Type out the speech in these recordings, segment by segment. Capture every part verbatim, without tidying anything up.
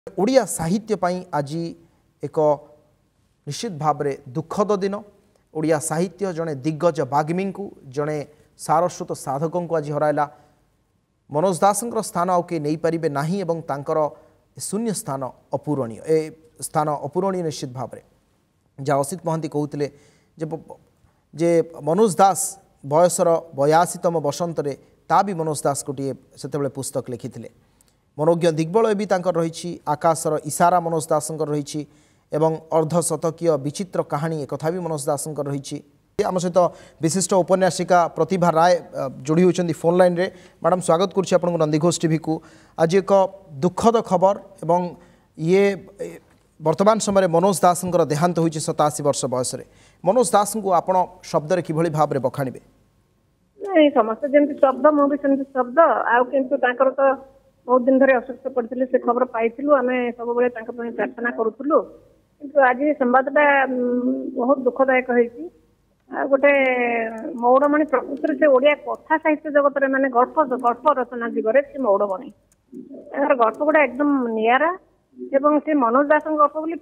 ओडिया साहित्य पाई आज एक निश्चित भाव में दुखद दिन। ओडिया साहित्य जड़े दिग्गज बाग्मी को जड़े सारस्वत साधक को आज हराइला। मनोज दास स्थान आउ किए नहीं पारे ना एवं तांकर शून्य स्थान अपूरणीय ए स्थान अपूरणीय निश्चित भाव में जहाँ असित महांती कहते जे मनोज दास बयसर बयाशीतम बसंतरे ता भी मनोज दास गोटे से पुस्तक लिखिते। मनोज्ञ दिग्बल भी रही आकाशर इशारा मनोज दास रही एवं अर्धशतकीय विचित्र कहानी एक भी मनोज दास रही। आम सहित विशिष्ट उपन्यासिका प्रतिभा राय जोड़ी होती फोन लाइन रे। मैडम स्वागत करुच्ची आपको नंदीघोष टीवी को। आज एक दुखद खबर एवं ये वर्तमान समय मनोज दास देहांत होती सताशी वर्ष बयस। मनोज दास को आपण शब्द कि भाव में बखाणिबे? नहीं समस्त जमी शब्द मुझे शब्द आउ किंतु तो बहुत दिन धरे असुस्थ पड़ते से खबर पाइलु आम सब प्रार्थना करूँ किंतु आज संवादटा बहुत दुखदायक होती। गोटे मौड़मणि प्रकृति से ओडिया कथा साहित्य जगत में माने गल्प गल्प रचना दिगरे से मौड़मणि गल्प गुड़ा एकदम निरा एवं से मनोज दास गल्प बोली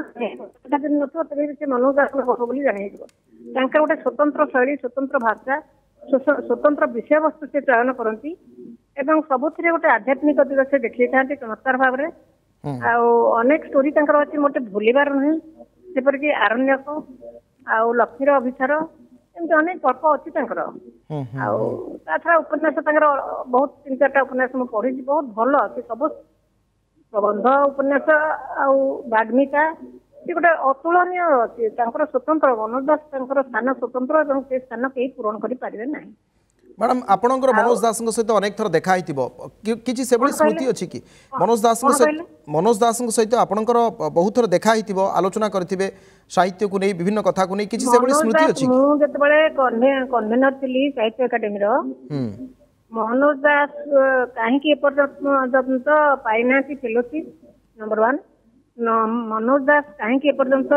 से मनोज दास गल्प बोली जानी गोटे स्वतंत्र शैली स्वतंत्र भाषा स्वतंत्र विषय वस्तु से चयन करती एवं सबुथिरे गोटे आध्यात्मिक दिग से देखी था चमत्कार भाव में अनेक स्टोरी अच्छी मोटे भूलिबार नुहे जेपरिक आरण्यक आउ लक्ष्मीर अभिसार एमती अनेक गल्प अच्छी छड़ा उपन्यास बहुत तीन चार उपन्यास मुझे पढ़ी बहुत भल कि सब प्रबंध उपन्यास आउ बाग्मिका गोटे अतुलनीय अच्छी स्वतंत्र मनोज दास स्थान स्वतंत्र से स्थान कहीं पूरण करें ना। मैडम आपणकर मनोज दास सहित अनेक थर देखाई किसी से स्मृति अच्छी कि मनोज दास मनोज दास सहित आपणकर बहुत थर देखाई आलोचना करेंगे साहित्य को नहीं विभिन्न कथा को नहीं किसी से स्मृति अच्छी? मुझे कन्वेनर थी साहित्य एकाडेमी मनोज दास कहीं एपर्यंत पाईना fellowship number one. Manoj Das कहीं एपर्यंत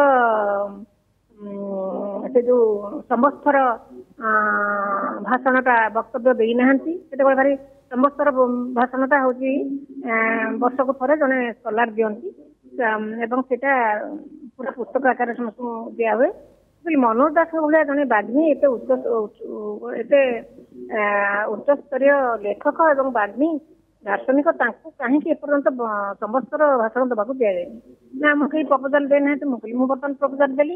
से जो समस्तर भाषणटा वक्तव्य देना भारी समस्तर भाषणटा हूँ वर्ष को थे जड़े स्कलार दिखती सेटा पूरा पुस्तक आकार समस्त दिया हुए। मनोज दास भाया जड़े बाग्मी एत उच्च उच्च स्तरीय लेखक एवं बाग्मी दार्शनिक कहीं एपर्यंत समस्तर भाषण देवा दिए ना मुझे प्रपोजाल देना मुझे मुझे बर्तमान प्रपोजाल देली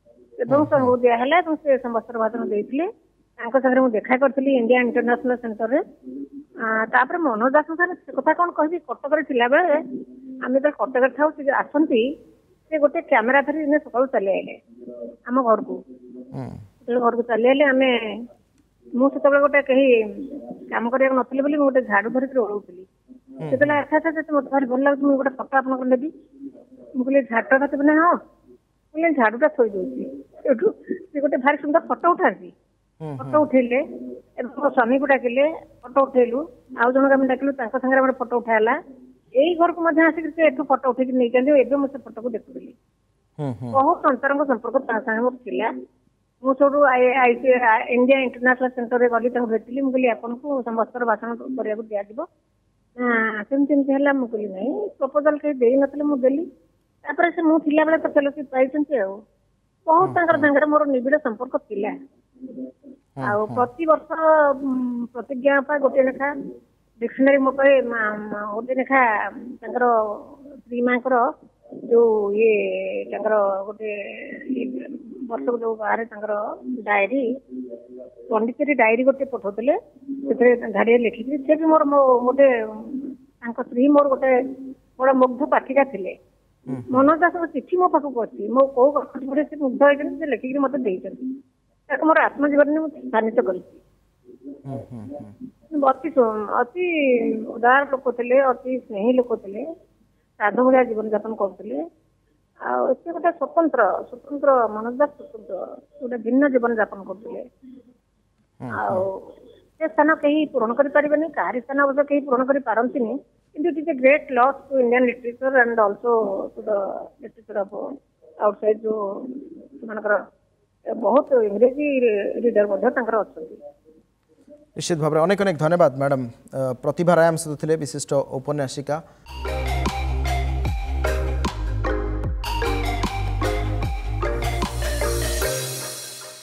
दिहला से समस्तर भाषण देते मुझे देखा करी इंडिया इंटरनेशनल सेंटर में मनोज दास कथा कौन कह कटक बेले आम जो कटक था आसती से गोटे कैमेरा धरी दिने सकाल चली आए आम घर को घर को चली आए आम मुझे गोटे कहीं कम कर गोटे झाड़ू धरिक ओढ़ी से अच्छा अच्छा मत भारी भल लगे मुझे गोटे फटो आप नेबी मुझे झाड़टा देवे हाँ मुझे झाड़ूटा थोड़ी दूसरी गोटे भारी सुंदर फटो उठाती फटो उठेले मो स्वामी को डाकिले फटो उठेलु आउ जन आम डाकिलु सागे गोटे फटो उठाला यही घर को आसिक फटो उठे नहीं जाते मुझे फोटो को देखुली बहुत अंतरंग संपर्क मोर था। मुझे इंडिया इंटरनेशनल सेंटर में गली भेटली मुझे आपको समस्त भाषण करने दिज्व सेमती है मुझे ना प्रपोजाल कहीं दे नी मुझे से मुझे बेले तो फेलोशिप पाई बहुत मोर निबिड़ संपर्क थिला प्रति वर्ष प्रतिज्ञा गोटे लेखा डिक्शनरी मो गोटे लेखा स्त्री माँ जो ये गोटे वर्ष को जो बाहर डायरी पंडिचेरी डायरी गोटे पठाते गाड़ी लिखिकी से भी मोर गोटे स्त्री मोर गोटे बड़ा मुग्ध पाठिका थे मनोज दास चिठी मो पाखक अच्छी मो कौ कथ पढ़े से मुग्ध होती लिखिकी मत देते मोर आत्मजीवन मुझे स्थानित कर अति अति उदार लोक थे अति स्नेही लोक थे साधु भाया जीवन यापन करते एत गोटे स्वतंत्र स्वतंत्र मनोज दास स्वतंत्र गोटे भिन्न जीवन यापन करते स्थान कहीं पूरण करें कहार स्थान अवश्य कहीं पूरण करती किंतु it is a great loss to Indian literature and also to the literature of outside जो बहुत इंग्रेजी रीडर अच्छा। निश्चित भाव में अनेक अनेक धन्यवाद मैडम प्रतिभा राय सहित विशिष्ट औपन्यासिका।